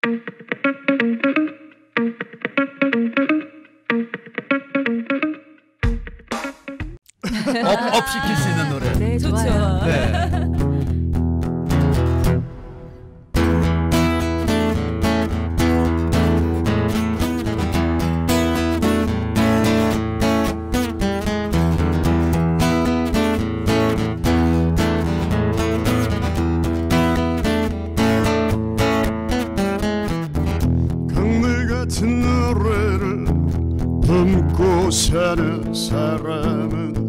업 시킬 수 있는 노래. 네, 좋죠. 네. 강물 같은 노래를 품고 사는 사람은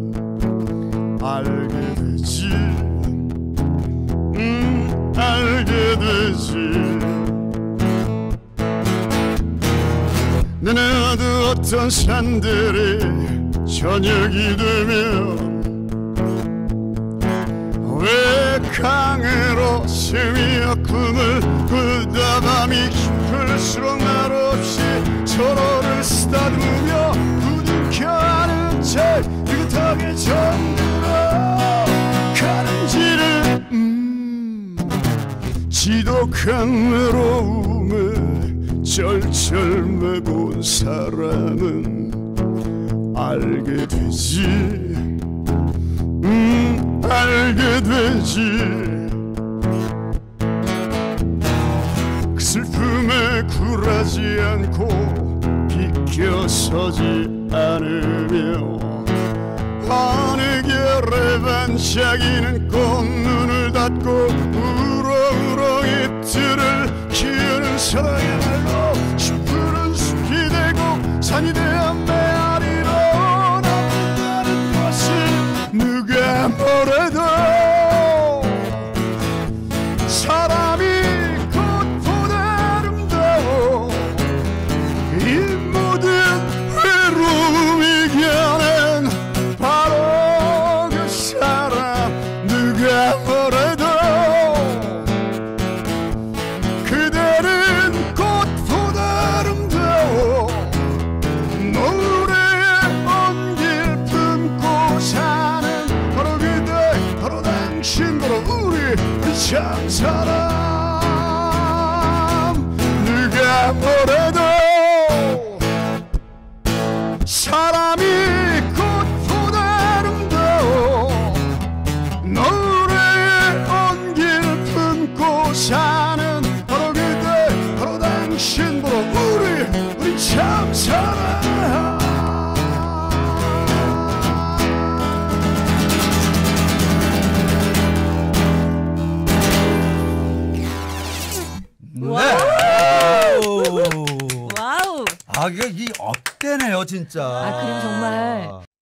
알게 되지, 알게 되지. 너네도 어떤 산들이 저녁이 되면 왜 강으로 스며 꿈을 꾸다 밤이 깊을수록 말없이 서로를 쓰다듬으며 부둥켜 안은 채 느긋하게 정들어 가는지를 지독한 외로움에 절절매고 사람은 알게 되지, 알게 되지. 그 슬픔에 굴하지 않고 비껴서지 않으며 어느 결에 반짝이는 꽃눈을 닫고 우렁우렁 이틀을 키우는 사랑이야말로 슈푸른 숲이 되고 산이 되어 메아리로 남는다는 것은 누가 뭐래도 사람이 꽃보다 아름다워. 이 모든 외로움 이겨낸 바로 그 사람. 누가 뭐래도 그대는 꽃보다 아름다워. 노래의 온기를 품고 사는 바로 그대, 바로 당신, 바로 우리 그 참 사람. 누가 뭐래도 사람이 꽃보다 아름다워. 노래의 온기를 품고 사는 바로 그대, 바로 당신, 바로 우리 참 사랑. 와우. 아, 이게 이 업되네요, 진짜. 아, 그럼 정말